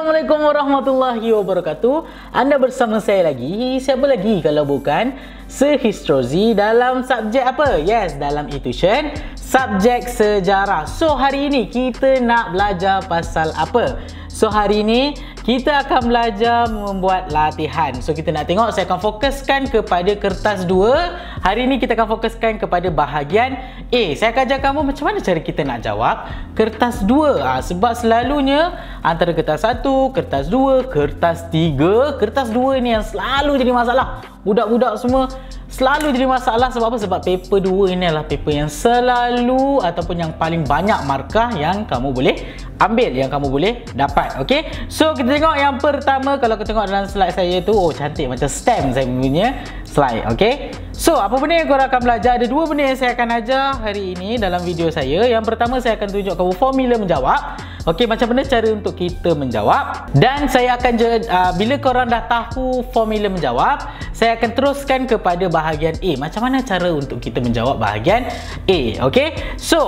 Assalamualaikum warahmatullahi wabarakatuh. Anda bersama saya lagi. Siapa lagi kalau bukan Sehistrozi dalam subjek apa? Yes, dalam e-tuition subjek sejarah. So hari ini kita nak belajar pasal apa? So hari ini kita akan belajar membuat latihan. So kita nak tengok, saya akan fokuskan kepada kertas 2. Hari ini kita akan fokuskan kepada bahagian A. Saya akan ajar kamu macam mana cara kita nak jawab kertas 2. Sebab selalunya antara kertas 1, kertas 2, kertas 3, kertas 2 ni yang selalu jadi masalah. Budak-budak semua selalu jadi masalah. Sebab apa? Sebab paper 2 ini adalah paper yang selalu ataupun yang paling banyak markah yang kamu boleh ambil, yang kamu boleh dapat. Okey, so kita tengok yang pertama. Kalau kita tengok dalam slide saya tu, oh cantik macam stamp saya punya slide. Okey, so apa benda yang korang akan belajar? Ada 2 benda yang saya akan ajar hari ini dalam video saya. Yang pertama, saya akan tunjuk kamu formula menjawab. Okey, macam mana cara untuk kita menjawab. Dan saya akan bila korang dah tahu formula menjawab, saya akan teruskan kepada bahagian A. Macam mana cara untuk kita menjawab bahagian A. Okey, so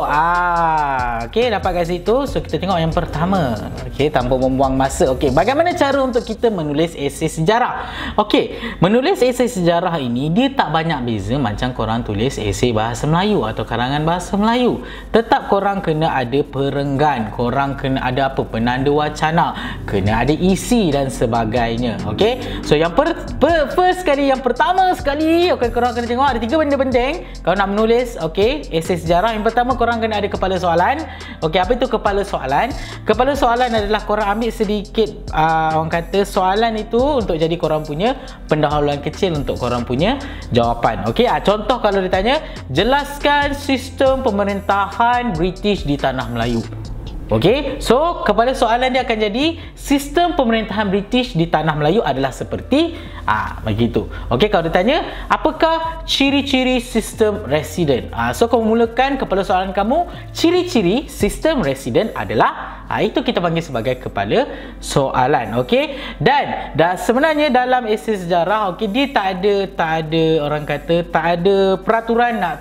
okey, dapat kat situ. So kita tengok yang pertama. Okey, tanpa membuang masa. Okey, bagaimana cara untuk kita menulis esei sejarah? Okey, menulis esei sejarah ini dia tak banyak beza macam korang tulis esei bahasa Melayu atau karangan bahasa Melayu. Tetap korang kena ada perenggan, korang kena ada apa? Penanda wacana, kena ada isi dan sebagainya. Okey, so yang first sekali, yang pertama sekali, okey, korang kena tengok ada 3 benda penting kalau nak menulis okey esei sejarah. Yang pertama, korang kena ada kepala soalan. Okey, apa itu kepala soalan? Kepala soalan adalah korang ambil sedikit orang kata soalan itu untuk jadi korang punya pendahuluan kecil untuk korang punya jawapan. Okey, contoh kalau ditanya, jelaskan sistem pemerintahan British di tanah Melayu. Okey, so kepala soalan dia akan jadi sistem pemerintahan British di tanah Melayu adalah seperti begitu. Okey, kalau ditanya apakah ciri-ciri sistem residen, so kamu mulakan kepala soalan kamu, ciri-ciri sistem residen adalah itu kita panggil sebagai kepala soalan. Okey, dan sebenarnya dalam esei sejarah, okey, dia tak ada orang kata tak ada peraturan nak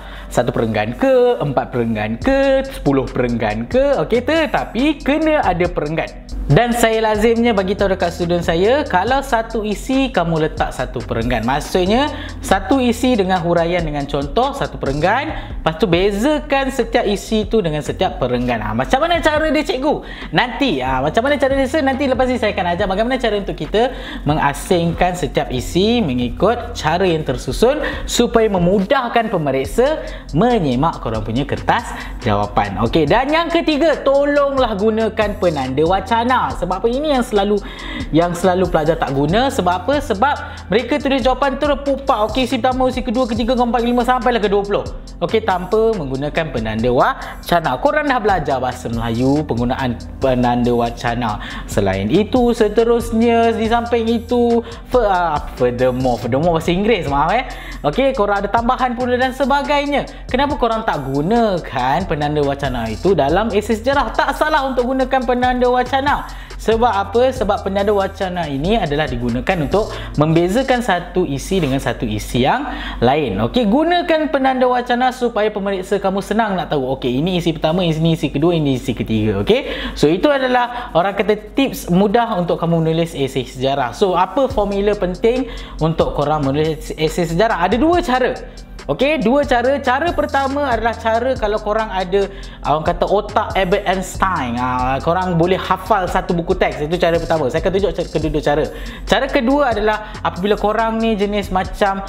1 perenggan ke, 4 perenggan ke, 10 perenggan ke. Okey, tetapi kena ada perenggan. Dan saya lazimnya bagi tahu dekat student saya, kalau satu isi kamu letak 1 perenggan. Maksudnya satu isi dengan huraian dengan contoh 1 perenggan, lepas tu bezakan setiap isi tu dengan setiap perenggan. Macam mana cara dia cikgu? Nanti macam mana cara dia nanti lepas ni saya akan ajar bagaimana cara untuk kita mengasingkan setiap isi mengikut cara yang tersusun supaya memudahkan pemeriksa menyemak korang punya kertas jawapan. Okey, dan yang ketiga, tolonglah gunakan penanda wacana. Sebab apa? Ini yang selalu pelajar tak guna. Sebab apa? Sebab mereka tulis jawapan terpupak. Okey, isi pertama, isi kedua, ketiga, keempat, kelima sampailah ke 20. Okey, tanpa menggunakan penanda wacana. Korang dah belajar bahasa Melayu, penggunaan penanda wacana. Selain itu, seterusnya di samping itu, furthermore bahasa Inggeris, maaf Okey, korang ada tambahan pula dan sebagainya. Kenapa korang tak gunakan penanda wacana itu dalam esei sejarah? Tak salah untuk gunakan penanda wacana. Sebab apa? Sebab penanda wacana ini adalah digunakan untuk membezakan satu isi dengan satu isi yang lain. Okey, gunakan penanda wacana supaya pemeriksa kamu senang nak tahu. Okey, ini isi pertama, ini isi kedua, ini isi ketiga. Okey, so itu adalah orang kata tips mudah untuk kamu menulis esei sejarah. So apa formula penting untuk korang menulis esei sejarah? Ada 2 cara. Okey, 2 cara. Cara pertama adalah cara kalau korang ada orang kata otak Albert Einstein, korang boleh hafal satu buku teks. Itu cara pertama. Saya akan tunjuk kedua cara. Cara kedua adalah apabila korang ni jenis macam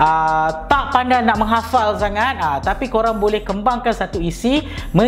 tak pandai nak menghafal sangat, tapi korang boleh kembangkan satu isi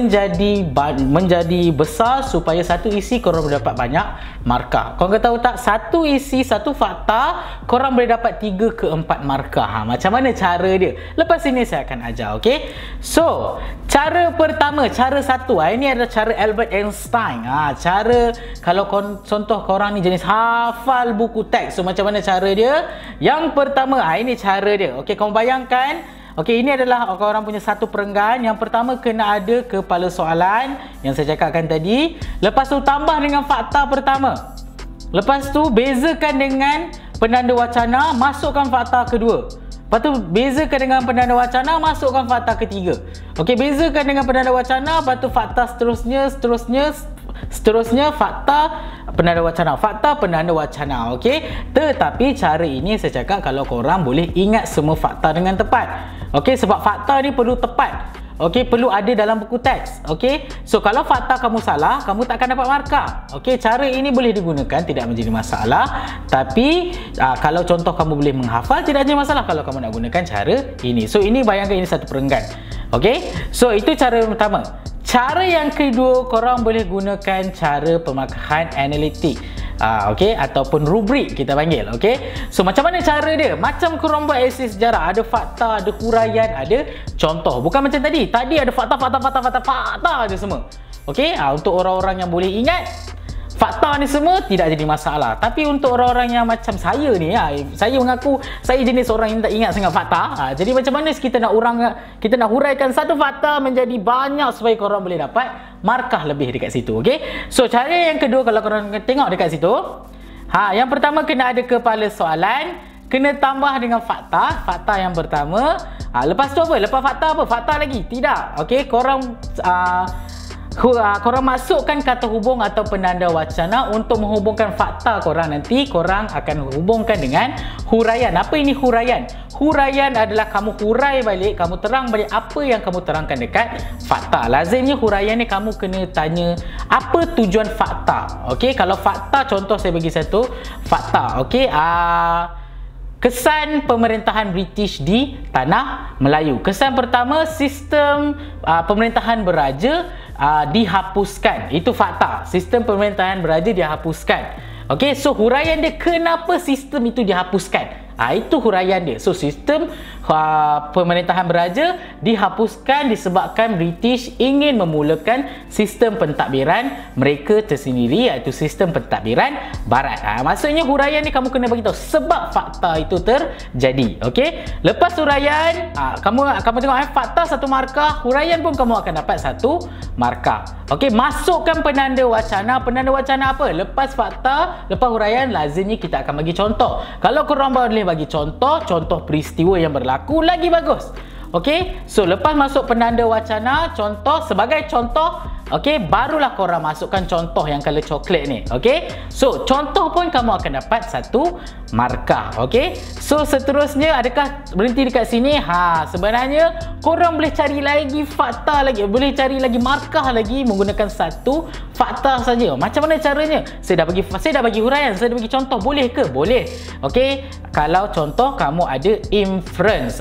menjadi besar supaya satu isi korang boleh dapat banyak markah. Korang tahu tak, satu isi, satu fakta korang boleh dapat 3 ke 4 markah. Macam mana cara dia? Lepas ini saya akan ajar. Okey, so cara pertama, cara 1, ini adalah cara Albert Einstein. Cara kalau contoh korang ni jenis hafal buku teks, so macam mana cara dia? Yang pertama, ini cara dia. Okey, kamu bayangkan. Okey, ini adalah korang punya 1 perenggan. Yang pertama kena ada kepala soalan yang saya cakapkan tadi. Lepas tu tambah dengan fakta pertama. Lepas tu bezakan dengan penanda wacana, masukkan fakta kedua. Lepas tu bezakan dengan penanda wacana, masukkan fakta ketiga. Okey, bezakan dengan penanda wacana, lepas tu fakta seterusnya, Seterusnya fakta penanda wacana. Fakta penanda wacana, okey. Tetapi cara ini saya cakap kalau korang boleh ingat semua fakta dengan tepat. Okey, sebab fakta ni perlu tepat. Okey, perlu ada dalam buku teks. Okey. So kalau fakta kamu salah, kamu tak akan dapat markah. Okey, cara ini boleh digunakan, tidak menjadi masalah. Tapi kalau contoh kamu boleh menghafal, tidak ada masalah kalau kamu nak gunakan cara ini. So ini bayangkan ini satu perenggan. Okey. So itu cara pertama. Cara yang kedua, korang boleh gunakan cara pemarkahan analitik. Okey, ataupun rubrik kita panggil. Okey. So macam mana cara dia? Macam korang buat esei sejarah, ada fakta, ada huraian, ada contoh. Bukan macam tadi. Tadi ada fakta je semua. Okey, untuk orang-orang yang boleh ingat fakta ni semua tidak jadi masalah. Tapi untuk orang-orang yang macam saya ni, saya mengaku saya jenis orang yang tak ingat sangat fakta. Jadi macam mana kita nak huraikan satu fakta menjadi banyak supaya korang boleh dapat markah lebih dekat situ. Okey. So cara yang kedua kalau korang tengok dekat situ, yang pertama kena ada kepala soalan, kena tambah dengan fakta. Fakta yang pertama. Lepas tu apa? Lepas fakta apa? Fakta lagi? Tidak. Okey, korang masukkan kata hubung atau penanda wacana untuk menghubungkan fakta korang. Nanti korang akan hubungkan dengan huraian. Apa ini huraian? Huraian adalah kamu hurai balik, kamu terang balik apa yang kamu terangkan dekat fakta. Lazimnya huraian ni kamu kena tanya apa tujuan fakta. Okey, kalau fakta, contoh saya bagi satu fakta. Okey, kesan pemerintahan British di tanah Melayu. Kesan pertama, sistem pemerintahan beraja dihapuskan. Itu fakta. Sistem pemerintahan beraja dihapuskan. Okey, so huraian dia kenapa sistem itu dihapuskan. Itu huraian dia. So sistem pemerintahan beraja dihapuskan disebabkan British ingin memulakan sistem pentadbiran mereka tersendiri, iaitu sistem pentadbiran barat. Maksudnya huraian ni kamu kena bagi tahu sebab fakta itu terjadi. Okey, lepas huraian kamu tengok fakta satu markah, huraian pun kamu akan dapat satu markah. Okey, masukkan penanda wacana. Penanda wacana apa? Lepas fakta, lepas huraian, lazimnya kita akan bagi contoh. Kalau korang boleh bagi contoh peristiwa yang berlaku, lagi bagus. Okey, so lepas masuk penanda wacana, contoh, sebagai contoh, okey, barulah korang masukkan contoh yang color coklat ni. Okey, so contoh pun kamu akan dapat satu markah. Okey, so seterusnya adakah berhenti dekat sini? Sebenarnya korang boleh cari lagi fakta lagi, boleh cari lagi markah lagi menggunakan satu fakta saja. Macam mana caranya? Saya dah bagi huraian, saya dah bagi contoh, boleh ke? Boleh. Okey, kalau contoh kamu ada inference.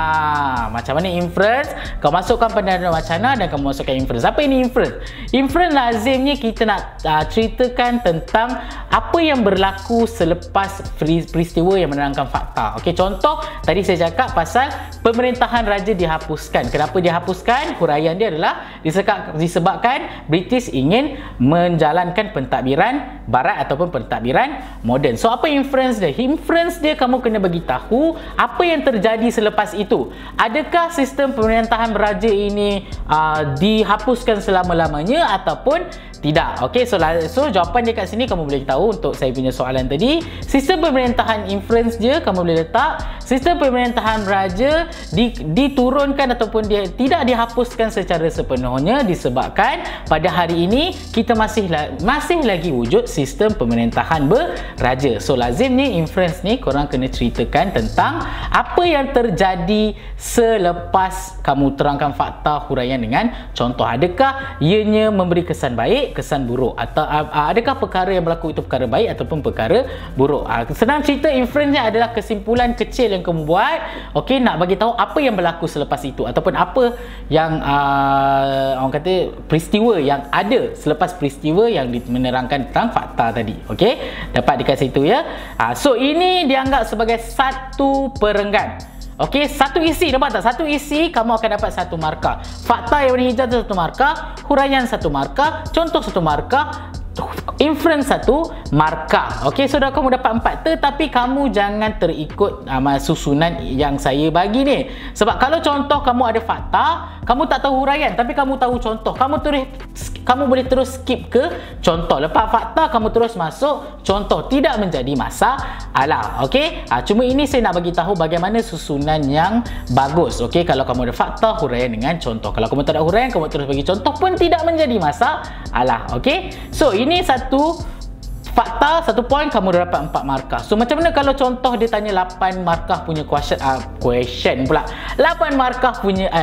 Macam mana inference? Kau masukkan penanda wacana dan kamu masukkan inference. Apa ini inference? Inference lazimnya kita nak ceritakan tentang apa yang berlaku selepas peristiwa yang menerangkan fakta. Okey, contoh tadi saya cakap pasal pemerintahan raja dihapuskan. Kenapa dihapuskan? Huraian dia adalah disebabkan British ingin menjalankan pentadbiran barat ataupun pentadbiran moden. So apa inference dia? Inference dia kamu kena bagi tahu apa yang terjadi selepas itu. Adakah sistem pemerintahan beraja ini dihapuskan selama-lamanya ataupun tidak? Okey, so jawapan dia kat sini kamu boleh tahu untuk saya punya soalan tadi. Sistem pemerintahan inference dia kamu boleh letak sistem pemerintahan beraja diturunkan ataupun dia tidak dihapuskan secara sepenuhnya disebabkan pada hari ini kita masih lagi wujud sistem pemerintahan beraja. So lazimnya inference ni korang kena ceritakan tentang apa yang terjadi selepas kamu terangkan fakta huraian dengan contoh. Adakah ianya memberi kesan baik, kesan buruk, atau adakah perkara yang berlaku itu perkara baik ataupun perkara buruk. Senang cerita, inference-nya adalah kesimpulan kecil yang kamu buat. Okey, nak bagi tahu apa yang berlaku selepas itu ataupun apa yang orang kata peristiwa yang ada selepas peristiwa yang menerangkan tentang fakta tadi. Okey, dapat dekat situ ya. So ini dianggap sebagai satu perenggan. Okey, satu isi, nampak tak? Satu isi kamu akan dapat satu markah. Fakta yang warna hijau tu satu markah, huraian satu markah, contoh satu markah, inference 1 markah. Okey, so dah kamu dapat 4, tetapi kamu jangan terikut susunan yang saya bagi ni. Sebab kalau contoh kamu ada fakta, kamu tak tahu huraian tapi kamu tahu contoh, kamu boleh terus skip ke contoh. Lepas fakta kamu terus masuk contoh, tidak menjadi masalah. Okey, cuma ini saya nak bagi tahu bagaimana susunan yang bagus. Okey, kalau kamu ada fakta, huraian dengan contoh. Kalau kamu tak ada huraian, kamu terus bagi contoh pun tidak menjadi masalah. Okey, so ini satu fakta, 1 poin, kamu dah dapat 4 markah. So macam mana kalau contoh dia tanya 8 markah punya question pula. 8 markah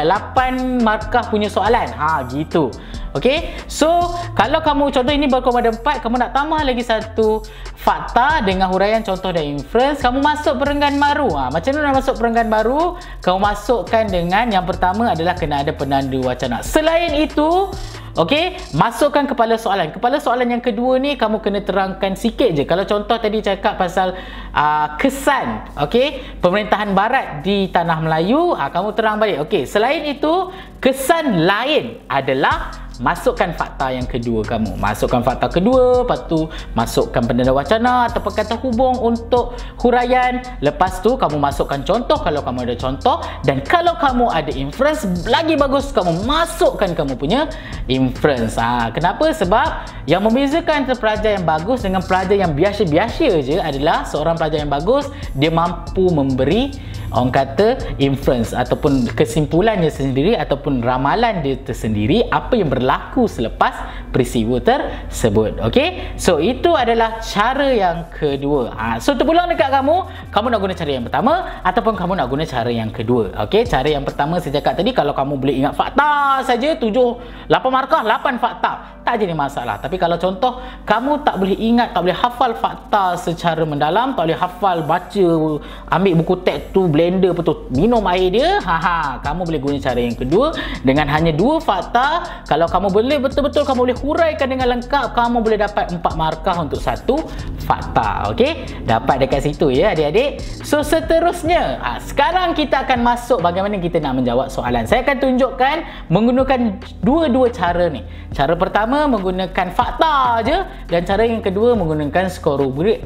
punya soalan. Gitu. Okey. So kalau kamu contoh ini baru kamu ada 4, kamu nak tambah lagi satu fakta dengan huraian, contoh dan inference, kamu masuk perenggan baru. Macam mana nak masuk perenggan baru? Kamu masukkan dengan yang pertama adalah kena ada penanda wacana. Selain itu, okey, masukkan kepala soalan. Kepala soalan yang kedua ni kamu kena terangkan sikit je. Kalau contoh tadi cakap pasal kesan, okey, pemerintahan barat di tanah Melayu, kamu terang balik. Okey, selain itu, kesan lain adalah masukkan fakta yang kedua kamu. Masukkan fakta kedua, lepas tu masukkan penanda wacana atau kata hubung untuk huraian. Lepas tu kamu masukkan contoh kalau kamu ada contoh, dan kalau kamu ada inference, lagi bagus kamu masukkan kamu punya inference. Kenapa? Sebab yang membezakan antara pelajar yang bagus dengan pelajar yang biasa-biasa je adalah seorang pelajar yang bagus, dia mampu memberi, orang kata, inference ataupun kesimpulannya sendiri ataupun ramalan dia tersendiri apa yang berlaku selepas peristiwa tersebut. Okey, so itu adalah cara yang kedua. So terpulang dekat kamu nak guna cara yang pertama ataupun kamu nak guna cara yang kedua. Okey, cara yang pertama saya cakap tadi, kalau kamu boleh ingat fakta saja, 8 markah, 8 fakta, tak jadi masalah. Tapi kalau contoh kamu tak boleh ingat, tak boleh hafal fakta secara mendalam, tak boleh hafal, baca, ambil buku teks tu, blender betul, minum air dia, kamu boleh guna cara yang kedua dengan hanya 2 fakta. Kalau kamu boleh betul-betul kamu boleh huraikan dengan lengkap, kamu boleh dapat 4 markah untuk 1 fakta. Okey, dapat dekat situ ya adik-adik. So seterusnya, sekarang kita akan masuk bagaimana kita nak menjawab soalan. Saya akan tunjukkan menggunakan dua cara ni. Cara pertama menggunakan fakta je, dan cara yang kedua menggunakan skor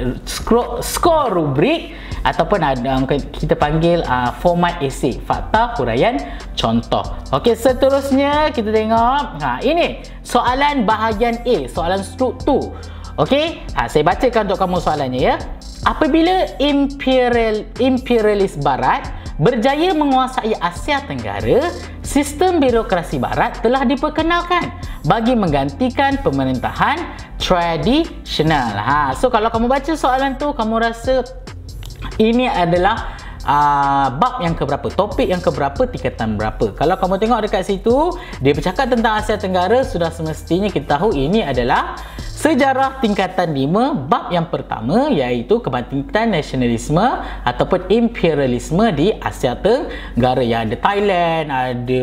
rubrik ataupun ada kita panggil format esei, fakta, huraian, contoh. Okey, seterusnya kita tengok. Ini soalan bahagian A, soalan struktur. Okey, saya bacakan untuk kamu soalannya ya. Apabila imperialis barat berjaya menguasai Asia Tenggara, sistem birokrasi barat telah diperkenalkan bagi menggantikan pemerintahan tradisional. So kalau kamu baca soalan tu, kamu rasa ini adalah bab yang keberapa, topik yang keberapa, tingkatan berapa. Kalau kamu tengok dekat situ, dia bercakap tentang Asia Tenggara, sudah semestinya kita tahu ini adalah sejarah tingkatan 5, bab yang pertama iaitu kebangkitan nasionalisme ataupun imperialisme di Asia Tenggara, yang ada Thailand, ada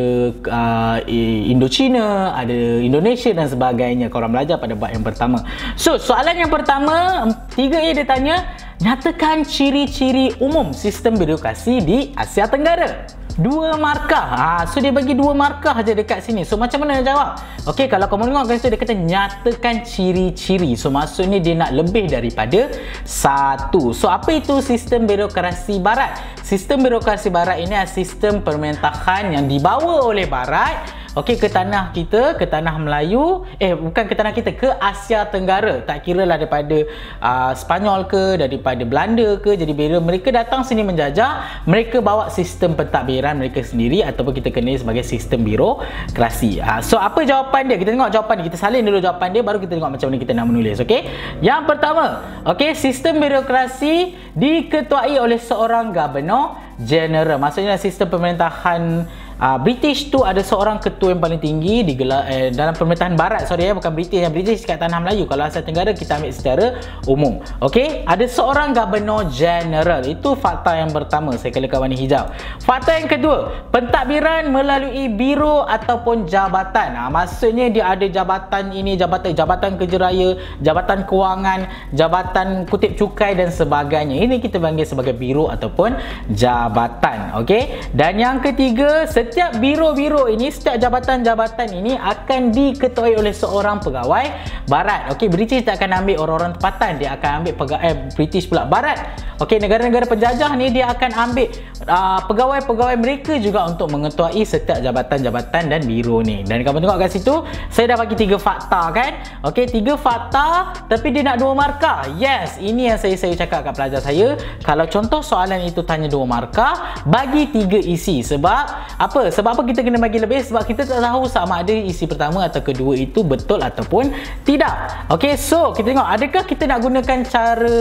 Indochina, ada Indonesia dan sebagainya. Korang belajar pada bab yang pertama. So soalan yang pertama 3A dia tanya, nyatakan ciri-ciri umum sistem birokrasi di Asia Tenggara. 2 markah. So dia bagi 2 markah aja dekat sini. So macam mana nak jawab? Okey, kalau kamu tengok kat situ dia kata nyatakan ciri-ciri. So maksudnya dia nak lebih daripada 1. So apa itu sistem birokrasi barat? Sistem birokrasi barat ini adalah sistem pemerintahan yang dibawa oleh barat, okey, ke tanah kita, ke tanah Melayu, bukan ke tanah kita, ke Asia Tenggara. Tak kira lah daripada Spanyol ke, daripada Belanda ke. Jadi bila mereka datang sini menjajah, mereka bawa sistem pentadbiran mereka sendiri ataupun kita kenal sebagai sistem birokrasi. So apa jawapan dia? Kita tengok jawapan dia. Kita salin dulu jawapan dia, baru kita tengok macam mana kita nak menulis. Okey, yang pertama, okey, sistem birokrasi diketuai oleh seorang Governor General. Maksudnya sistem pemerintahan British tu ada seorang ketua yang paling tinggi dalam pemerintahan barat, bukan British. Yang British kat tanah Melayu. Kalau Asia Tenggara kita ambil secara umum. Okey, ada seorang Governor General. Itu fakta yang pertama, saya kelekat warna hijau. Fakta yang kedua, pentadbiran melalui biro ataupun jabatan. Maksudnya dia ada jabatan ini, jabatan kerja raya, jabatan kewangan, jabatan kutip cukai dan sebagainya. Ini kita panggil sebagai biro ataupun jabatan. Okey, dan yang ketiga, setiap setiap biro-biro ini, setiap jabatan-jabatan ini akan diketuai oleh seorang pegawai barat. Okey, British tak akan ambil orang-orang tempatan, dia akan ambil British pula barat. Okey, negara-negara penjajah ni dia akan ambil pegawai-pegawai mereka juga untuk mengetuai setiap jabatan-jabatan dan biro ni. Dan kamu tengok kat situ, saya dah bagi 3 fakta kan. Okey, 3 fakta tapi dia nak 2 markah. Yes, ini yang saya cakap kat pelajar saya. Kalau contoh soalan itu tanya 2 markah, bagi 3 isi. Sebab apa? Sebab apa kita kena bagi lebih? Sebab kita tak tahu sama ada isi pertama atau kedua itu betul ataupun tidak. Okey, so kita tengok adakah kita nak gunakan cara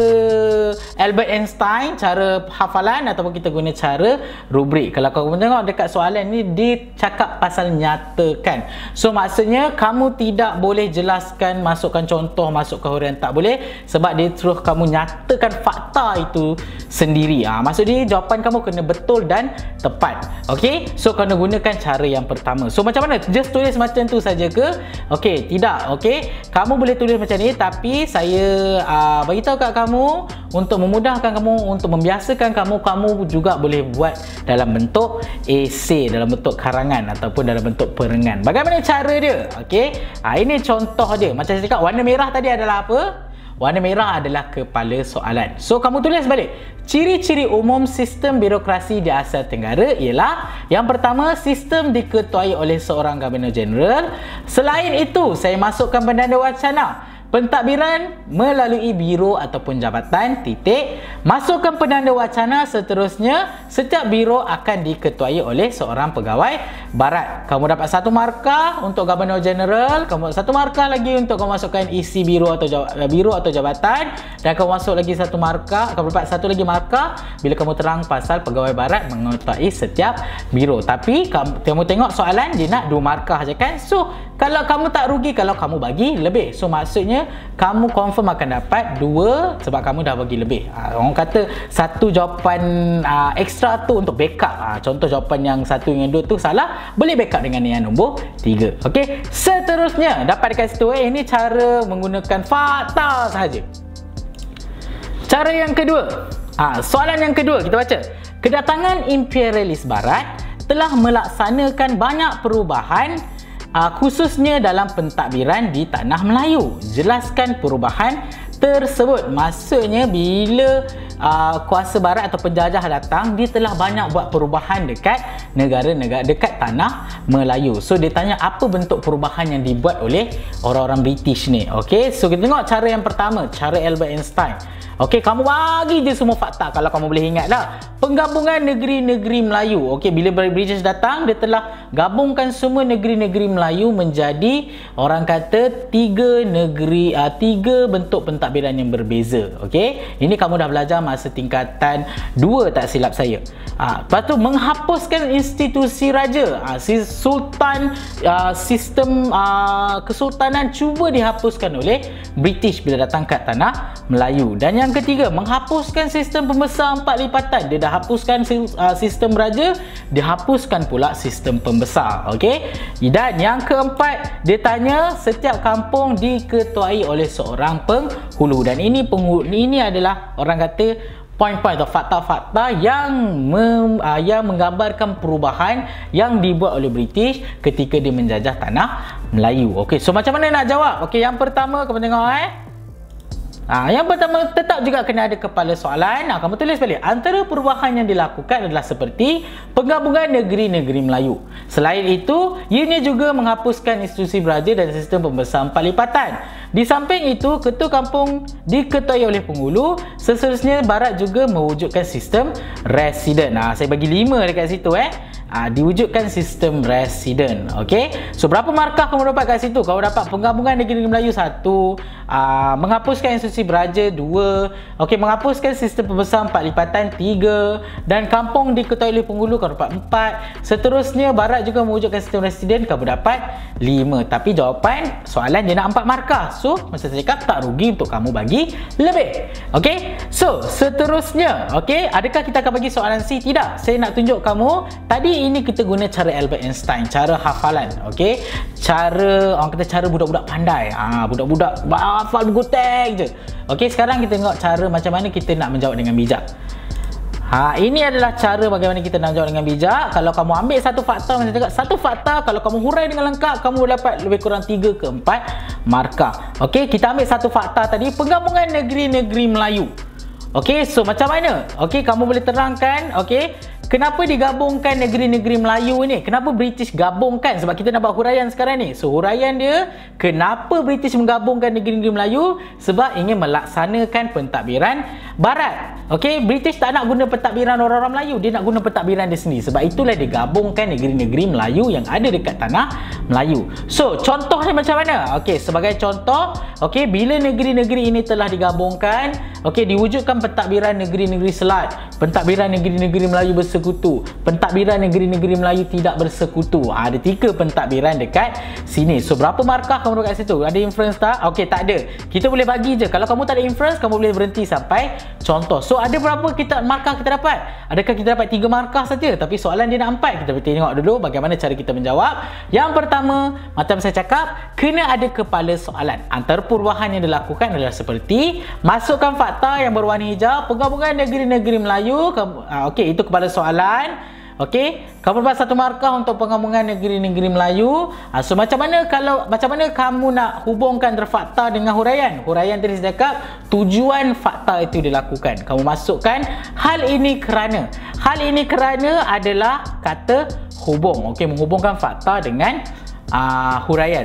Albert Einstein, cara hafalan, ataupun kita guna cara rubrik. Kalau kamu tengok dekat soalan ni dia cakap pasal nyatakan. So maksudnya kamu tidak boleh jelaskan, masukkan contoh, masukkan huraian, tak boleh, sebab dia suruh kamu nyatakan fakta itu sendiri. Maksud dia jawapan kamu kena betul dan tepat. Okey, so kena gunakan cara yang pertama. So macam mana? Just tulis macam tu saja ke? Okey, tidak. Okey, kamu boleh tulis macam ni, tapi saya bagi tahu kat kamu untuk memudahkan kamu, untuk membiasakan kamu, kamu juga boleh buat dalam bentuk esei, dalam bentuk karangan ataupun dalam bentuk perengan. Bagaimana cara dia? Okey, ini contoh dia. Macam saya cakap, warna merah tadi adalah apa? Warna merah adalah kepala soalan. So kamu tulis balik. Ciri-ciri umum sistem birokrasi di Asia Tenggara ialah yang pertama, sistem diketuai oleh seorang Governor General. Selain itu, saya masukkan penanda wacana. Pentadbiran melalui biro ataupun jabatan, titik. Masukkan penanda wacana seterusnya, setiap biro akan diketuai oleh seorang pegawai barat. Kamu dapat 1 markah untuk Governor General, kamu dapat 1 markah lagi untuk kamu masukkan isi biro atau jabatan, dan kamu masuk lagi 1 markah, kamu dapat 1 lagi markah bila kamu terang pasal pegawai barat mengetuai setiap biro. Tapi kamu tengok soalan dia nak 2 markah je kan. So kalau kamu tak rugi kalau kamu bagi lebih. So maksudnya kamu confirm akan dapat 2 sebab kamu dah bagi lebih. Orang kata 1 jawapan ekstra tu untuk backup. Contoh jawapan yang 1 dengan 2 tu salah, boleh backup dengan yang nombor 3. Okey, seterusnya dapat dekat situ. Ini cara menggunakan fakta sahaja. Cara yang kedua, soalan yang kedua kita baca. Kedatangan imperialis barat telah melaksanakan banyak perubahan khususnya dalam pentadbiran di tanah Melayu. Jelaskan perubahan tersebut. Maksudnya bila kuasa barat atau penjajah datang, dia telah banyak buat perubahan dekat negara-negara, dekat tanah Melayu. So dia tanya apa bentuk perubahan yang dibuat oleh orang-orang British ni. Okey, so kita tengok cara yang pertama, cara Albert Einstein. Okey, kamu bagi je semua fakta kalau kamu boleh ingat lah. Penggabungan negeri-negeri Melayu. Okey, bila British datang, dia telah gabungkan semua negeri-negeri Melayu menjadi, orang kata, 3 bentuk pentadbiran yang berbeza. Okey, ini kamu dah belajar masa tingkatan 2 tak silap saya. Lepas tu menghapuskan institusi raja. Sultan, sistem kesultanan cuba dihapuskan oleh British bila datang kat tanah Melayu. Dan yang ketiga, menghapuskan sistem pembesar 4 lipatan. Dia dah hapuskan sistem raja, dia hapuskan pula sistem pembesar. Okey. Dan yang keempat, dia tanya setiap kampung diketuai oleh seorang penghulu. Dan ini adalah orang kata poin-poin atau fakta-fakta yang menggambarkan perubahan yang dibuat oleh British ketika dia menjajah tanah Melayu. Okey, so macam mana nak jawab? Okey, yang pertama kamu tengok yang pertama tetap juga kena ada kepala soalan. Kamu tulis balik. Antara perubahan yang dilakukan adalah seperti penggabungan negeri-negeri Melayu. Selain itu, ianya juga menghapuskan institusi beraja dan sistem pembesar 4 lipatan. Di samping itu, ketua kampung diketuai oleh penghulu. Seterusnya, barat juga mewujudkan sistem residen. Saya bagi 5 dekat situ diwujudkan sistem residen. Okey, so berapa markah kamu dapat kat situ? Kamu dapat penggabungan negeri Melayu 1, menghapuskan institusi beraja 2, okey, menghapuskan sistem pembesar 4 lipatan 3, dan kampung diketuai oleh penghulu kamu dapat 4. Seterusnya, barat juga mewujudkan sistem residen, kamu dapat 5. Tapi jawapan soalan dia nak 4 markah. So masa saya cakap tak rugi untuk kamu bagi lebih. Okey, so seterusnya, okey, adakah kita akan bagi soalan C? Tidak. Saya nak tunjuk kamu tadi ini kita guna cara Albert Einstein, cara hafalan. Okey, cara orang kata cara budak-budak pandai. Budak-budak hafal buku teks je. Okey, sekarang kita tengok cara macam mana kita nak menjawab dengan bijak. Ini adalah cara bagaimana kita nak jawab dengan bijak. Kalau kamu ambil satu fakta, macam cakap, satu fakta, kalau kamu hurai dengan lengkap, kamu dapat lebih kurang 3 ke 4 markah. Okey, kita ambil satu fakta tadi, penggabungan negeri-negeri Melayu. Okey, so macam mana? Okey, kamu boleh terangkan, okey, kenapa digabungkan negeri-negeri Melayu ni? Kenapa British gabungkan? Sebab kita nak buat huraian sekarang ni. So, huraian dia, kenapa British menggabungkan negeri-negeri Melayu? Sebab ingin melaksanakan pentadbiran Barat. Okey, British tak nak guna pentadbiran orang-orang Melayu. Dia nak guna pentadbiran dia sendiri. Sebab itulah dia gabungkan negeri-negeri Melayu yang ada dekat tanah Melayu. So, contohnya macam mana? Okey, sebagai contoh, okey, bila negeri-negeri ini telah digabungkan, okey, diwujudkan pentadbiran negeri-negeri Selat, pentadbiran negeri-negeri Melayu bersekutu, pentadbiran negeri-negeri Melayu tidak bersekutu. Ada 3 pentadbiran dekat sini. So, berapa markah kamu dekat situ? Ada inference tak? Okey, tak ada. Kita boleh bagi je. Kalau kamu tak ada inference, kamu boleh berhenti sampai contoh. So, ada berapa markah kita dapat? Adakah kita dapat 3 markah saja? Tapi soalan dia nak 4. Kita tengok dulu bagaimana cara kita menjawab. Yang pertama, macam saya cakap, kena ada kepala soalan. Antara perubahan yang dilakukan adalah seperti masukkan fakta yang berwarna hijau, penggabungan negeri-negeri Melayu. Okey, itu kepala soalan. Okey, kamu dapat 1 markah untuk penggabungan negeri-negeri Melayu. So macam mana kamu nak hubungkan fakta dengan huraian? Huraian tadi saya cakap tujuan fakta itu dilakukan. Kamu masukkan hal ini kerana. Hal ini kerana adalah kata hubung. Okey, menghubungkan fakta dengan huraian.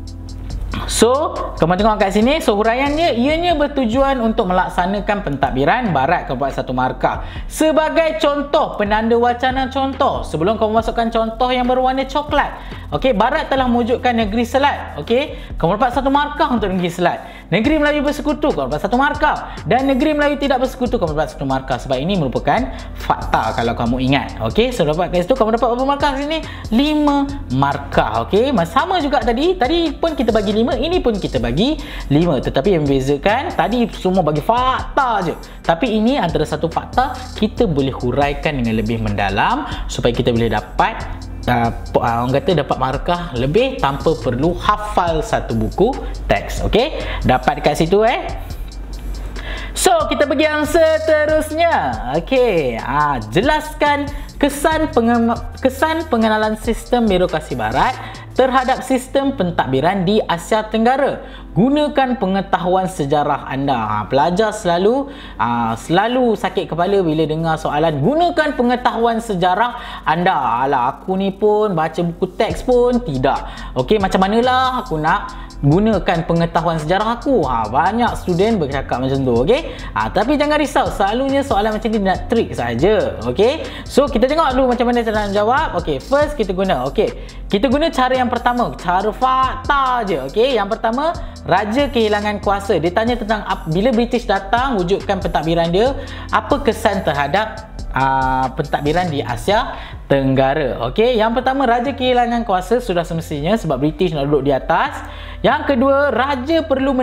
So, kamu tengok kat sini, so huraiannya ianya bertujuan untuk melaksanakan pentadbiran Barat. Kamu buat 1 markah. Sebagai contoh, penanda wacana contoh. Sebelum kamu masukkan contoh yang berwarna coklat. Okey, Barat telah mewujudkan negeri Selat. Okey, kamu dapat 1 markah untuk negeri Selat. Negeri Melayu bersekutu, kamu dapat 1 markah. Dan negeri Melayu tidak bersekutu, kamu dapat 1 markah. Sebab ini merupakan fakta kalau kamu ingat. Okey, so dapat kat situ, kamu dapat berapa markah kat sini? 5 markah. Okey, sama juga tadi. Tadi pun kita bagi 5, ini pun kita bagi 5. Tetapi yang membezakan, tadi semua bagi fakta je. Tapi ini antara satu fakta, kita boleh huraikan dengan lebih mendalam supaya kita boleh dapat orang kata dapat markah lebih tanpa perlu hafal satu buku teks. Okey, dapat dekat situ So, kita pergi yang seterusnya. Okey, jelaskan kesan pengenalan sistem birokrasi Barat terhadap sistem pentadbiran di Asia Tenggara. Gunakan pengetahuan sejarah anda. Pelajar selalu sakit kepala bila dengar soalan gunakan pengetahuan sejarah anda. Alah, aku ni pun baca buku teks pun tidak. Okey, macam manalah aku nak gunakan pengetahuan sejarah aku? Banyak student bercakap macam tu. Okey, tapi jangan risau, selalunya soalan macam ni nak trik saja. Okey, so kita tengok dulu macam mana cara nak jawab. Okey, first kita guna kita guna cara yang pertama, cara fakta je. Okey, yang pertama, raja kehilangan kuasa. Dia tanya tentang bila British datang wujudkan pentadbiran dia, apa kesan terhadap pentadbiran di Asia Tenggara. Okey, yang pertama, raja kehilangan kuasa sudah semestinya sebab British nak duduk di atas. Yang kedua, raja perlu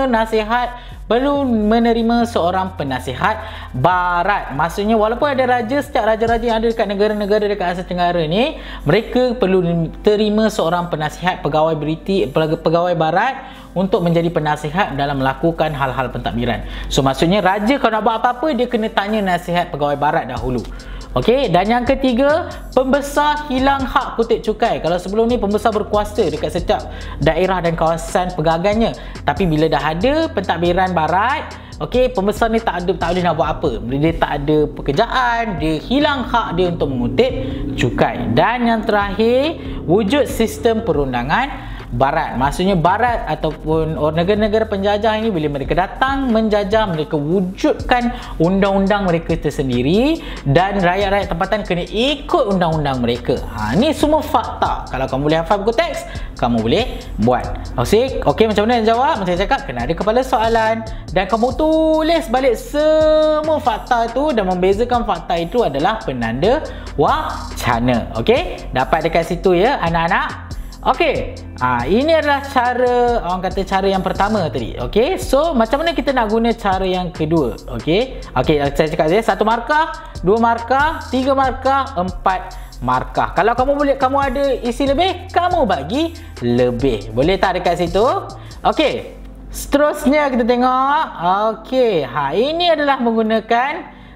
menerima seorang penasihat Barat. Maksudnya walaupun ada raja, setiap raja-raja yang ada dekat negara-negara dekat Asia Tenggara ni, mereka perlu terima seorang penasihat pegawai Barat untuk menjadi penasihat dalam melakukan hal-hal pentadbiran. So maksudnya raja kalau nak buat apa-apa, dia kena tanya nasihat pegawai Barat dahulu. Okey, dan yang ketiga, pembesar hilang hak kutip cukai. Kalau sebelum ni pembesar berkuasa dekat setiap daerah dan kawasan pegagannya. Tapi bila dah ada pentadbiran Barat, okey, pembesar ni tak boleh nak buat apa. Dia tak ada pekerjaan, dia hilang hak dia untuk mengutip cukai. Dan yang terakhir, wujud sistem perundangan Barat. Maksudnya Barat ataupun negara-negara penjajah ini bila mereka datang menjajah, mereka wujudkan undang-undang mereka tersendiri dan rakyat-rakyat tempatan kena ikut undang-undang mereka. Ni semua fakta. Kalau kamu boleh hafal buku teks, kamu boleh buat. Okey, macam mana nak jawab? Macam saya cakap, kena ada kepala soalan dan kamu tulis balik semua fakta itu dan membezakan fakta itu adalah penanda wacana. Okey, dapat dekat situ ya anak-anak. Okey, ini adalah cara, orang kata cara yang pertama tadi. Okey, so macam mana kita nak guna cara yang kedua? Okey, saya cakap saja, 1 markah, 2 markah, 3 markah, 4 markah. Kalau kamu ada isi lebih, kamu bagi lebih. Boleh tak dekat situ? Okey, seterusnya kita tengok. Okey, ini adalah menggunakan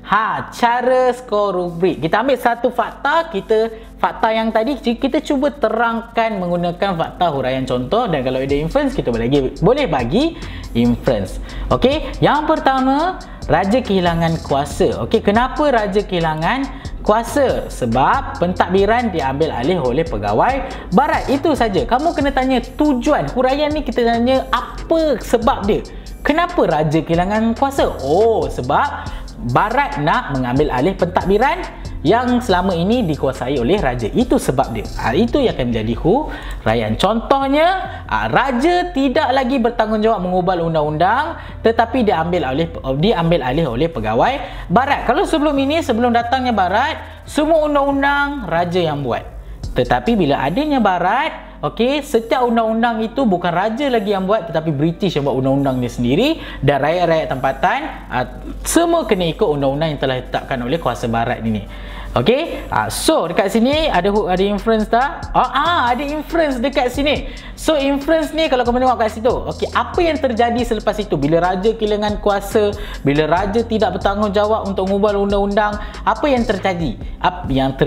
Cara skor rubrik. Kita ambil satu fakta, fakta yang tadi kita cuba terangkan menggunakan fakta huraian contoh, dan kalau ada inference kita boleh bagi inference. Okey, yang pertama, raja kehilangan kuasa. Okey, kenapa raja kehilangan kuasa? Sebab pentadbiran diambil alih oleh pegawai barat. Itu saja. Kamu kena tanya tujuan. Huraian ni kita tanya apa sebab dia. Kenapa raja kehilangan kuasa? Oh, sebab barat nak mengambil alih pentadbiran yang selama ini dikuasai oleh raja. Itu sebab dia. Itu yang akan menjadi huraian. Contohnya, raja tidak lagi bertanggungjawab mengubah undang-undang, tetapi diambil alih oleh pegawai barat. Kalau sebelum ini, sebelum datangnya barat, semua undang-undang raja yang buat. Tetapi bila adanya barat, okey, setiap undang-undang itu bukan raja lagi yang buat, tetapi British yang buat undang-undang dia sendiri, dan rakyat-rakyat tempatan semua kena ikut undang-undang yang telah ditetapkan oleh kuasa barat ini. Okey, so dekat sini ada inference tak? Ada inference dekat sini. So inference ni kalau kamu tengok kat situ, okey, apa yang terjadi selepas itu bila raja kehilangan kuasa, bila raja tidak bertanggungjawab untuk mengubah undang-undang, apa yang terjadi? Apa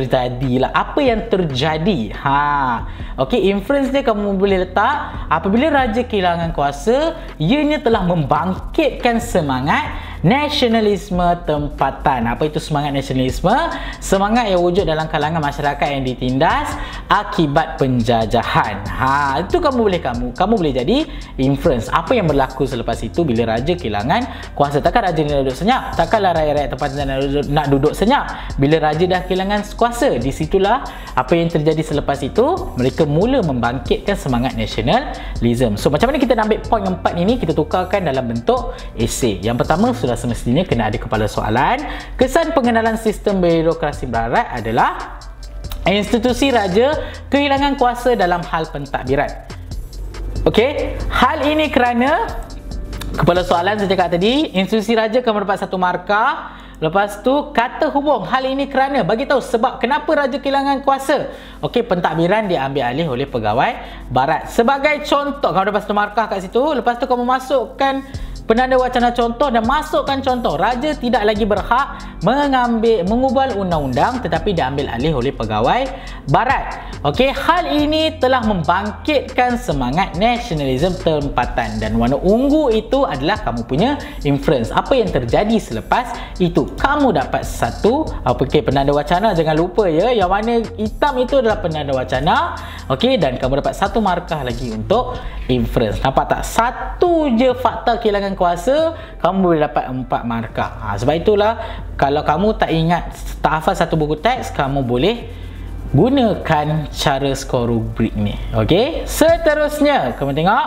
yang terjadi? Okey, inference dia kamu boleh letak apabila raja kehilangan kuasa, ianya telah membangkitkan semangat nasionalisme tempatan. Apa itu semangat nasionalisme? Semangat yang wujud dalam kalangan masyarakat yang ditindas akibat penjajahan. Itu kamu boleh jadi inference. Apa yang berlaku selepas itu bila raja kehilangan kuasa? Takkan raja nak duduk senyap? Takkanlah rakyat-rakyat tempatan nak duduk senyap bila raja dah kehilangan kuasa? Di situlah apa yang terjadi selepas itu, mereka mula membangkitkan semangat nasionalisme. So macam mana kita nak ambil poin 4 ini, kita tukarkan dalam bentuk esei. Yang pertama, sudah semestinya kena ada kepala soalan. Kesan pengenalan sistem birokrasi barat adalah institusi raja kehilangan kuasa dalam hal pentadbiran. Okey, hal ini kerana kepala soalan saya cakap tadi, institusi raja akan mendapat 1 markah. Lepas tu kata hubung, hal ini kerana, bagi tahu sebab kenapa raja kehilangan kuasa. Okey, pentadbiran diambil alih oleh pegawai barat. Sebagai contoh, kamu dapat 1 markah kat situ. Lepas tu kamu masukkan penanda wacana contoh dan masukkan contoh. Raja tidak lagi berhak mengubah undang-undang, tetapi diambil alih oleh pegawai barat. Okey, hal ini telah membangkitkan semangat nasionalisme tempatan, dan warna ungu itu adalah kamu punya inference. Apa yang terjadi selepas itu? Kamu dapat 1 penanda wacana, jangan lupa ya. Yang warna hitam itu adalah penanda wacana. Okey, dan kamu dapat 1 markah lagi untuk inference. Nampak tak? 1 je fakta kehilangan kuasa, kamu boleh dapat 4 markah. Sebab itulah kalau kamu tak hafal 1 buku teks, kamu boleh gunakan cara skor rubrik ni. Okey, seterusnya kamu tengok.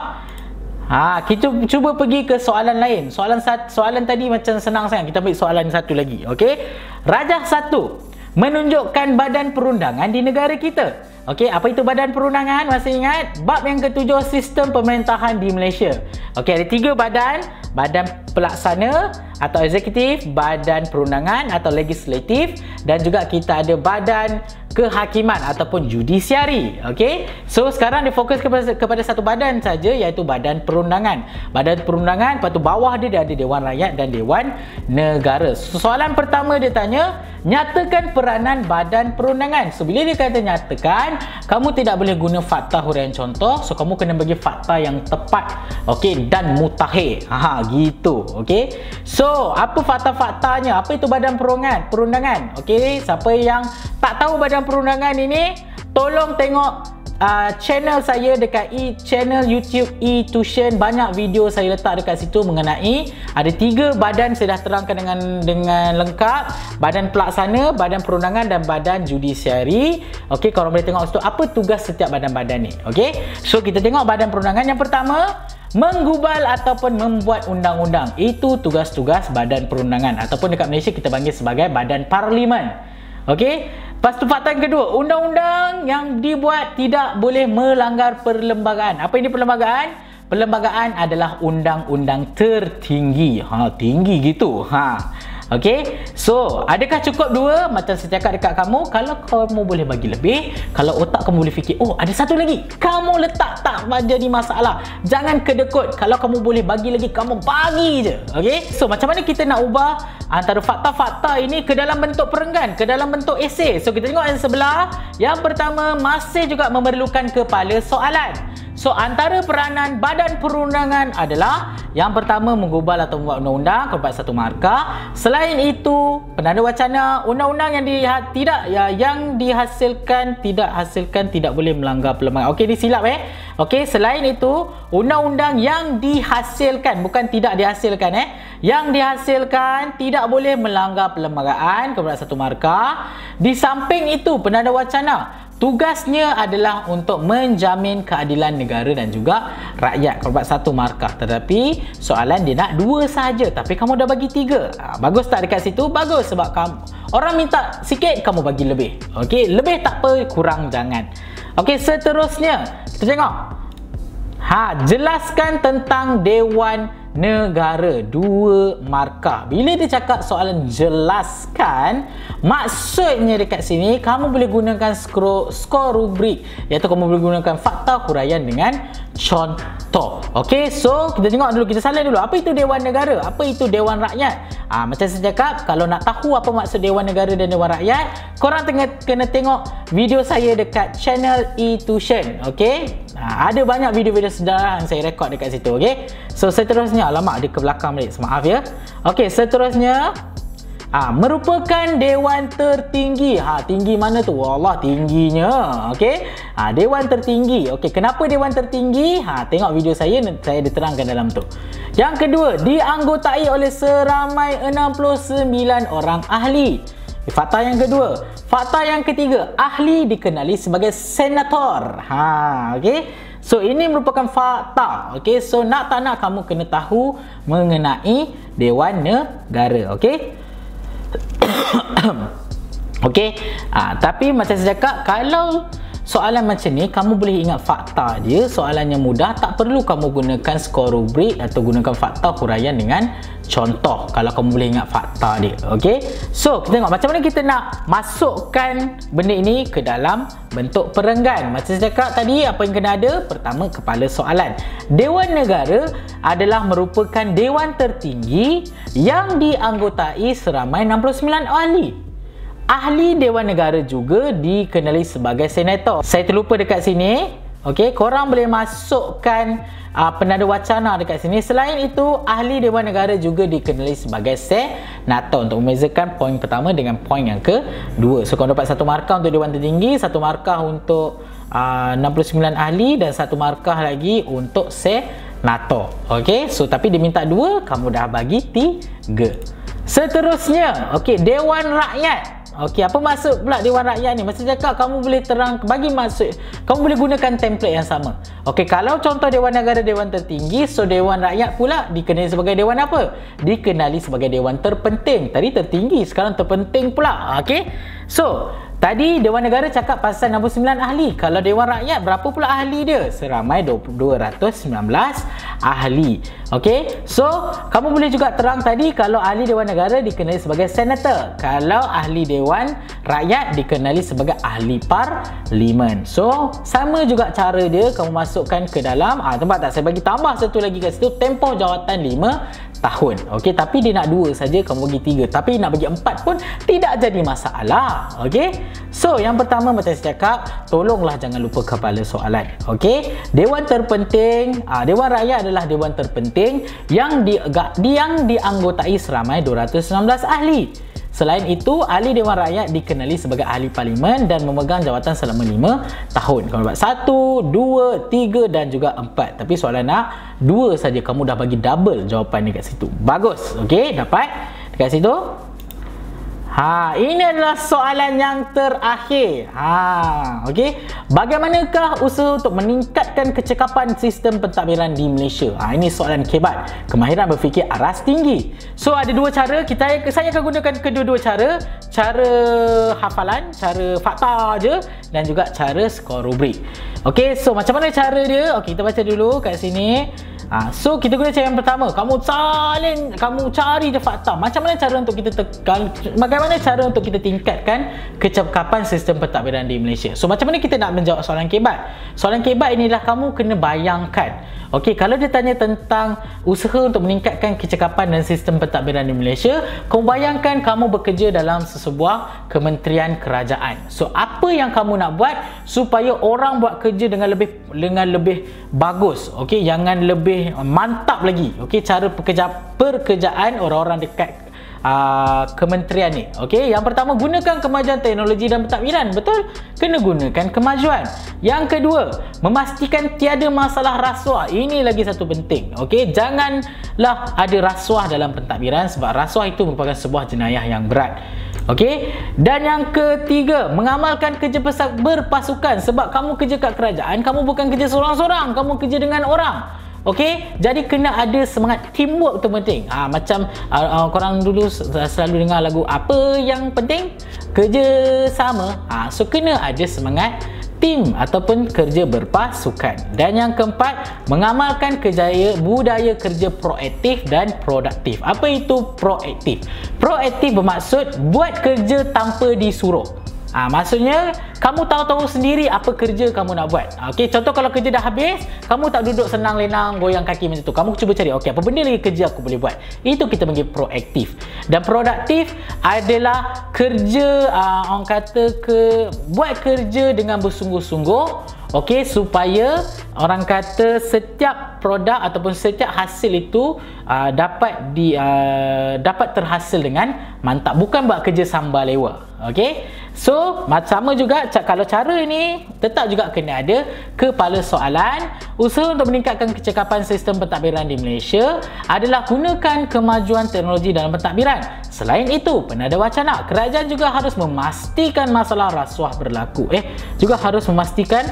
Kita cuba pergi ke soalan lain. Soalan tadi macam senang sangat. Kita ambil soalan satu lagi. Okey, Rajah 1 menunjukkan badan perundangan di negara kita. Okey, apa itu badan perundangan? Masih ingat? Bab yang ke-7, sistem pemerintahan di Malaysia. Okey, ada 3 badan. Badan pelaksana atau eksekutif, badan perundangan atau legislatif, dan juga kita ada badan kehakiman ataupun judisiari. Okey, so sekarang dia fokus kepada 1 badan saja, iaitu badan perundangan. Badan perundangan, lepas tu bawah dia ada Dewan Rakyat dan Dewan Negara. So, soalan pertama dia tanya, nyatakan peranan badan perundangan. So bila dia kata nyatakan, kamu tidak boleh guna fakta huraian contoh. So kamu kena bagi fakta yang tepat, okey, dan mutakhir. Gitu. Okey, so apa fakta-faktanya? Apa itu badan perundangan? Okey, siapa yang tak tahu badan perundangan ini, tolong tengok channel saya dekat channel YouTube e-tuition. Banyak video saya letak dekat situ mengenai ada 3 badan, saya dah terangkan dengan lengkap. Badan pelaksana, badan perundangan dan badan judisiari. Okey, korang boleh tengok situ apa tugas setiap badan-badan ni. Okey, so kita tengok badan perundangan. Yang pertama, menggubal ataupun membuat undang-undang. Itu tugas-tugas badan perundangan, ataupun dekat Malaysia kita panggil sebagai badan parlimen. Okey, lepas tu fakta yang kedua, undang-undang yang dibuat tidak boleh melanggar perlembagaan. Apa ini perlembagaan? Perlembagaan adalah undang-undang tertinggi. Tinggi gitu. Okey, so adakah cukup 2? Macam saya cakap dekat kamu, kalau kamu boleh bagi lebih, kalau otak kamu boleh fikir, oh ada satu lagi, kamu letak, tak jadi masalah. Jangan kedekut. Kalau kamu boleh bagi lagi, kamu bagi je. Okey, so macam mana kita nak ubah antara fakta-fakta ini ke dalam bentuk perenggan, ke dalam bentuk esei? So kita tengok yang sebelah. Yang pertama, masih juga memerlukan kepala soalan. So antara peranan badan perundangan adalah yang pertama, menggubal atau membuat undang-undang, dapat 1 markah. Selain itu, penanda wacana undang-undang yang dihasilkan tidak boleh melanggar perlembagaan. Okey, disilap Okey, selain itu, undang-undang yang dihasilkan, bukan tidak dihasilkan yang dihasilkan tidak boleh melanggar perlembagaan, dapat 1 markah. Di samping itu, penanda wacana tugasnya adalah untuk menjamin keadilan negara dan juga rakyat, dapat 1 markah. Tetapi soalan dia nak 2 saja, tapi kamu dah bagi 3. Bagus tak dekat situ? Bagus, sebab kamu orang minta sikit, kamu bagi lebih. Okey, lebih tak apa, kurang jangan. Okey, seterusnya kita tengok. Jelaskan tentang Dewan Negara, 2 markah. Bila dia cakap soalan jelaskan, maksudnya dekat sini kamu boleh gunakan skor rubrik, iaitu kamu boleh gunakan fakta huraian dengan contoh. Okey, so kita tengok dulu, kita salin dulu. Apa itu Dewan Negara? Apa itu Dewan Rakyat? Macam saya cakap, kalau nak tahu apa maksud Dewan Negara dan Dewan Rakyat, korang kena tengok video saya dekat channel eTution. Okey, ada banyak video-video sejarah yang saya rekod dekat situ. Okey, so seterusnya, alamak dia ke belakang balik, maaf ya. Okey, seterusnya merupakan dewan tertinggi. Tinggi mana tu? Wallah, tingginya. Okey, dewan tertinggi. Okey, kenapa dewan tertinggi? Tengok video saya diterangkan dalam tu. Yang kedua, dianggotai oleh seramai 69 orang ahli. Fakta yang kedua. Fakta yang ketiga, ahli dikenali sebagai senator. Okey, so ini merupakan fakta. Okey, so nak tak nak kamu kena tahu mengenai Dewan Negara. Okey. Okey, tapi macam saya cakap, kalau soalan macam ni kamu boleh ingat fakta dia, soalan yang mudah, tak perlu kamu gunakan skor rubrik atau gunakan fakta huraian dengan contoh kalau kamu boleh ingat fakta dia. Okey, so kita tengok macam mana kita nak masukkan benda ini ke dalam bentuk perenggan. Macam saya cakap tadi, apa yang kena ada? Pertama, kepala soalan. Dewan Negara adalah merupakan dewan tertinggi yang dianggotai seramai 69 ahli. Ahli Dewan Negara juga dikenali sebagai senator. Saya terlupa dekat sini. Okey, korang boleh masukkan penanda wacana dekat sini. Selain itu, ahli Dewan Negara juga dikenali sebagai senator, untuk membezakan poin pertama dengan poin yang kedua. So, korang dapat 1 markah untuk Dewan Tertinggi, 1 markah untuk 69 ahli dan 1 markah lagi untuk senator. Okey, so tapi dia minta 2, kamu dah bagi 3. Seterusnya, okey, Dewan Rakyat. Okey, apa maksud pula Dewan Rakyat ni? Maksud cakap kamu boleh bagi maksud, kamu boleh gunakan template yang sama. Okey, kalau contoh Dewan Negara, Dewan Tertinggi, so Dewan Rakyat pula dikenali sebagai Dewan apa? Dikenali sebagai Dewan Terpenting. Tadi tertinggi, sekarang terpenting pula. Okey, so tadi Dewan Negara cakap pasal 69 ahli. Kalau Dewan Rakyat, berapa pula ahli dia? Seramai 219 ahli. Okey, so kamu boleh juga terang tadi, kalau ahli Dewan Negara dikenali sebagai senator, kalau ahli Dewan Rakyat dikenali sebagai ahli parlimen. So sama juga cara dia, kamu masukkan ke dalam tempat tak, saya bagi tambah satu lagi kat situ, tempoh jawatan 5 tahun. Okey, tapi dia nak 2 saja, kamu bagi 3. Tapi nak bagi 4 pun tidak jadi masalah. Okey, so yang pertama macam saya cakap, tolonglah jangan lupa kepala soalan. Okey, Dewan Terpenting, Dewan Rakyat adalah Dewan Terpenting yang dianggotai seramai 219 ahli. Selain itu, ahli Dewan Rakyat dikenali sebagai ahli parlimen dan memegang jawatan selama 5 tahun. Kamu dapat 1, 2, 3 dan juga 4. Tapi soalan nak 2 saja, kamu dah bagi double jawapan dekat situ. Bagus. Okey, dapat dekat situ. Ini adalah soalan yang terakhir. Okey, bagaimanakah usaha untuk meningkatkan kecekapan sistem pentadbiran di Malaysia? Ini soalan kebat. Kemahiran berfikir aras tinggi. So ada 2 cara. Saya akan gunakan kedua-dua cara. Cara hafalan, cara fakta je, dan juga cara skor rubrik. Okey, so macam mana cara dia? Okey, kita baca dulu kat sini. So kita guna cara yang pertama. Kamu cari je fakta. Bagaimana cara untuk kita tingkatkan kecekapan sistem pentadbiran di Malaysia? So macam mana kita nak menjawab soalan kebat? Soalan kebat inilah kamu kena bayangkan. Okey, kalau dia tanya tentang usaha untuk meningkatkan kecekapan dan sistem pentadbiran di Malaysia, kamu bayangkan kamu bekerja dalam sesebuah kementerian kerajaan. So apa yang kamu nak buat supaya orang buat kerja dengan lebih bagus, okey, jangan lebih mantap lagi. Okey, cara pekerjaan orang-orang dekat kementerian ni. Okey, yang pertama, gunakan kemajuan teknologi dan pentadbiran. Betul? Kena gunakan kemajuan. Yang kedua, memastikan tiada masalah rasuah. Ini lagi satu penting. Okey, janganlah ada rasuah dalam pentadbiran sebab rasuah itu merupakan sebuah jenayah yang berat. Okey, dan yang ketiga, mengamalkan kerja berpasukan. Sebab kamu kerja kat kerajaan, kamu bukan kerja seorang-seorang, kamu kerja dengan orang. Okey, jadi kena ada semangat teamwork tu penting. Macam korang dulu selalu dengar lagu apa yang penting? Kerja sama. So kena ada semangat team ataupun kerja berpasukan. Dan yang keempat, mengamalkan budaya kerja proaktif dan produktif. Apa itu proaktif? Proaktif bermaksud buat kerja tanpa disuruh. Maksudnya kamu tahu sendiri apa kerja kamu nak buat. Okey, contoh kalau kerja dah habis, kamu tak duduk senang lenang goyang kaki macam tu. Kamu cuba cari, okey, apa benda lagi kerja aku boleh buat. Itu kita panggil proaktif. Dan produktif adalah kerja orang kata buat kerja dengan bersungguh-sungguh. Okey, supaya orang kata setiap produk ataupun setiap hasil itu dapat terhasil dengan mantap, bukan buat kerja sambal lewa. Okey, so sama juga kalau cara ini tetap juga kena ada kepala soalan. Usaha untuk meningkatkan kecekapan sistem pentadbiran di Malaysia adalah gunakan kemajuan teknologi dalam pentadbiran. Selain itu, penada wacana, kerajaan juga harus memastikan masalah rasuah berlaku. Juga harus memastikan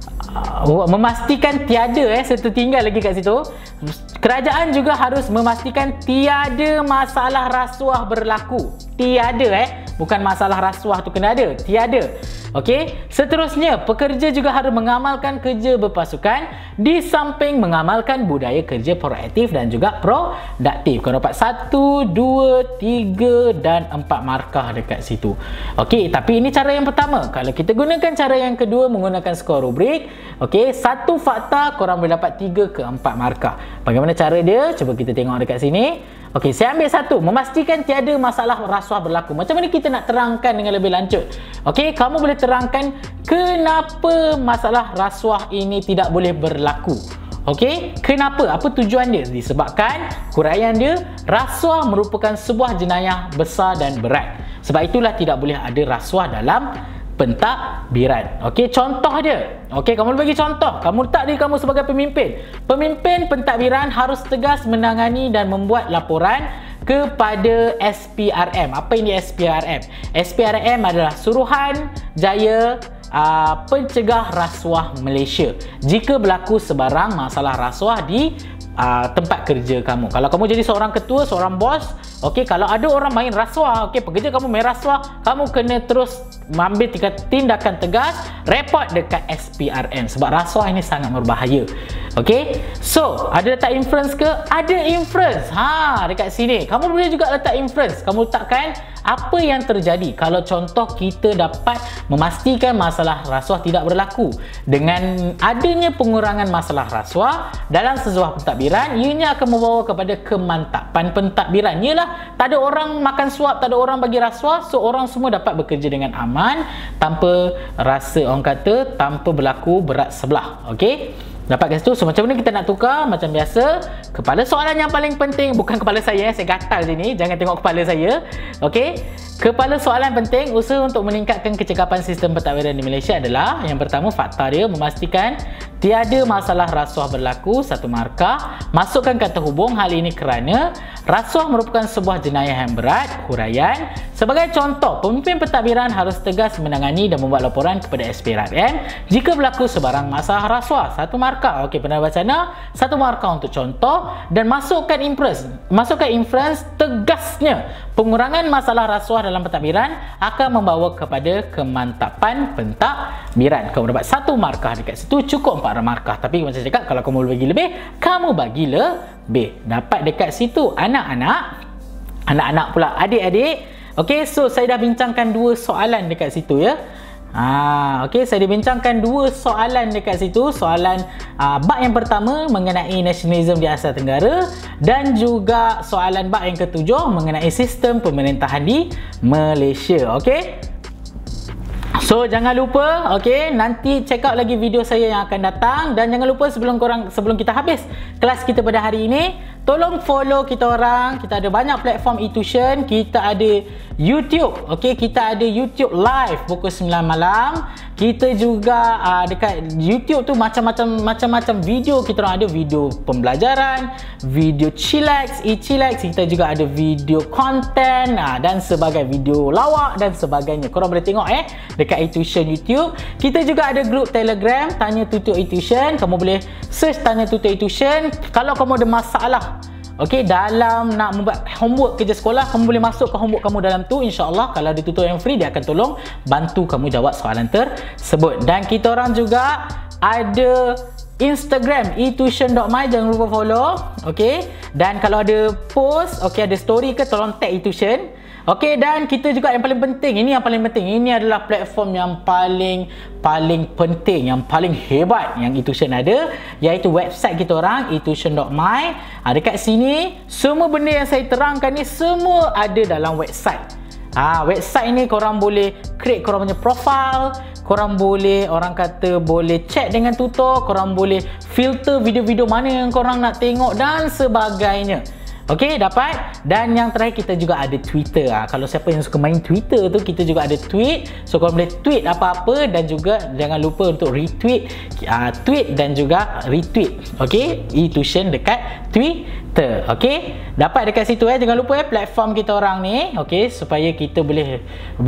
tiada serta tinggal lagi kat situ. Kerajaan juga harus memastikan tiada masalah rasuah berlaku. Tiada bukan masalah rasuah tu kena ada, tiada. Okey, seterusnya pekerja juga harus mengamalkan kerja berpasukan di samping mengamalkan budaya kerja proaktif dan juga produktif. Kau dapat 1, 2, 3 dan 4 markah dekat situ. Okey, tapi ini cara yang pertama. Kalau kita gunakan cara yang kedua menggunakan skor rubrik, okey, 1 fakta korang boleh dapat 3 ke 4 markah. Bagaimana cara dia? Cuba kita tengok dekat sini. Okey, saya ambil 1, memastikan tiada masalah rasuah berlaku. Macam mana kita nak terangkan dengan lebih lanjut? Okey, kamu boleh terangkan kenapa masalah rasuah ini tidak boleh berlaku. Okey, kenapa? Apa tujuan dia? Disebabkan huraian dia, rasuah merupakan sebuah jenayah besar dan berat. Sebab itulah tidak boleh ada rasuah dalam pentadbiran. Okey, contoh dia. Okey, kamu bagi contoh. Kamu letak diri kamu sebagai pemimpin. Pemimpin pentadbiran harus tegas menangani dan membuat laporan kepada SPRM. Apa ini SPRM? SPRM adalah Suruhanjaya Pencegah Rasuah Malaysia. Jika berlaku sebarang masalah rasuah di tempat kerja kamu. Kalau kamu jadi seorang ketua, seorang bos, okey, kalau ada orang main rasuah, okey, pekerja kamu main rasuah, kamu kena terus mengambil tindakan tegas, report dekat SPRM sebab rasuah ini sangat berbahaya. Okey, so ada letak inference ke? Ada inference. Dekat sini kamu boleh juga letak inference. Kamu letakkan apa yang terjadi kalau contoh kita dapat memastikan masalah rasuah tidak berlaku. Dengan adanya pengurangan masalah rasuah dalam sebuah pentadbiran, ianya akan membawa kepada kemantapan pentadbiran. Ialah tak ada orang makan suap, tak ada orang bagi rasuah, so orang semua dapat bekerja dengan aman tanpa rasa orang kata tanpa berlaku berat sebelah. Okey, dapat kat situ. So macam mana kita nak tukar? Macam biasa, kepala soalan yang paling penting, bukan kepala saya, saya gatal sini, jangan tengok kepala saya. Okey, kepala soalan penting, usaha untuk meningkatkan kecekapan sistem pentadbiran di Malaysia adalah, yang pertama, fakta dia, memastikan tiada masalah rasuah berlaku, 1 markah. Masukkan kata hubung, hal ini kerana rasuah merupakan sebuah jenayah yang berat, huraian. Sebagai contoh, pemimpin pentadbiran harus tegas menangani dan membuat laporan kepada SPRM jika berlaku sebarang masalah rasuah. 1 markah. Okey, pendapat 1 markah untuk contoh, dan masukkan inference tegasnya pengurangan masalah rasuah dalam pentadbiran akan membawa kepada kemantapan pentadbiran. Kamu dapat 1 markah dekat situ, cukup 4 markah. Tapi macam saya cakap, kalau kamu bagi lebih, kamu bagi lebih. Dapat dekat situ anak-anak pula, adik-adik. Okey, so saya dah bincangkan 2 soalan dekat situ ya. Okey, saya dah bincangkan 2 soalan dekat situ. Soalan bab yang pertama mengenai nasionalisme di Asia Tenggara, dan juga soalan bab yang ke-7 mengenai sistem pemerintahan di Malaysia. Okey, so jangan lupa, okey, nanti check out lagi video saya yang akan datang. Dan jangan lupa sebelum kita habis kelas kita pada hari ini, tolong follow kita orang. Kita ada banyak platform e-tuition. Kita ada YouTube, okey, kita ada YouTube live pukul 9 malam. Kita juga dekat YouTube tu macam-macam video. Kita orang ada video pembelajaran, video chillax, e-chillax. Kita juga ada video konten dan sebagai video lawak dan sebagainya. Korang boleh tengok dekat e-tuition YouTube. Kita juga ada grup Telegram Tanya Tutor e-tuition. Kamu boleh search Tanya Tutor e-tuition. Kalau kamu ada masalah, okey, dalam nak membuat homework kerja sekolah, kamu boleh masuk ke homework kamu dalam tu. InsyaAllah kalau ada tutor yang free, dia akan tolong bantu kamu jawab soalan tersebut. Dan kita orang juga ada Instagram e-tuition.my, jangan lupa follow. Okey, dan kalau ada post, okey, ada story ke, tolong tag e-tuition. Okey, dan kita juga yang paling penting, ini adalah platform yang paling penting, yang paling hebat yang e-tuition ada, iaitu website kita orang, e-tuition.my. Dekat sini semua benda yang saya terangkan ni semua ada dalam website. Website ni korang boleh create korang punya profile, korang boleh, orang kata, boleh chat dengan tutor, korang boleh filter video-video mana yang korang nak tengok dan sebagainya. Okey, dapat. Dan yang terakhir, kita juga ada Twitter. Kalau siapa yang suka main Twitter tu, kita juga ada tweet. So korang boleh tweet apa-apa, dan juga jangan lupa untuk retweet, tweet dan juga retweet. Okey, e-tuition dekat Twitter. Okey, dapat dekat situ Jangan lupa platform kita orang ni, okey, supaya kita boleh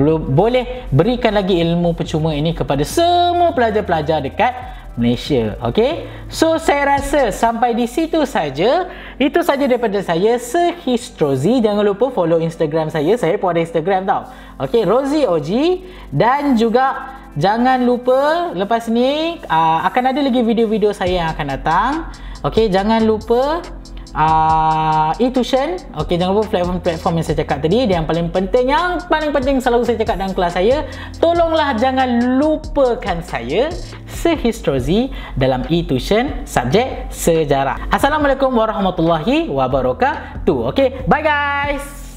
berikan lagi ilmu percuma ini kepada semua pelajar-pelajar dekat Malaysia. Okey, so saya rasa sampai di situ saja. Itu saja daripada saya, Sehistrozi. Jangan lupa follow Instagram saya. Saya pun ada Instagram tau. Okey, Rozi OG. Dan juga jangan lupa lepas ni akan ada lagi video-video saya yang akan datang. Okey, jangan lupa e-tuition. Okey, jangan lupa platform yang saya cakap tadi. Yang paling penting selalu saya cakap dalam kelas saya, tolonglah jangan lupakan saya, Sehistrozi, dalam e-tuition subjek sejarah. Assalamualaikum warahmatullahi wabarakatuh. Okey, bye guys.